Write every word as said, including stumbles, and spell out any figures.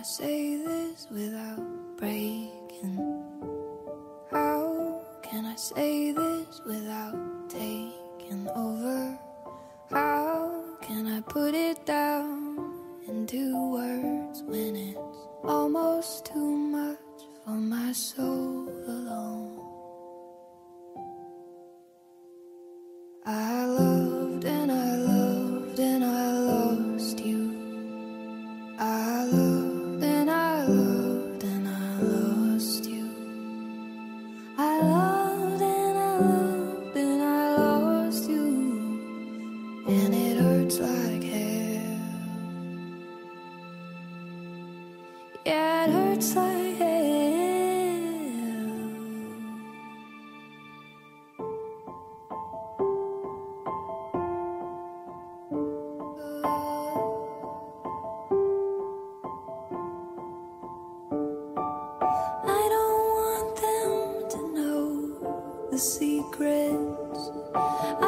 say this without breaking? How can I say this without taking over? How can I put it down into words when it's almost too much for my soul alone? I loved and I loved and I lost you. I loved and I loved and I lost you. I loved and I loved and I lost you. And it hurts like hell. Yeah, it hurts like hell. I don't want them to know the secrets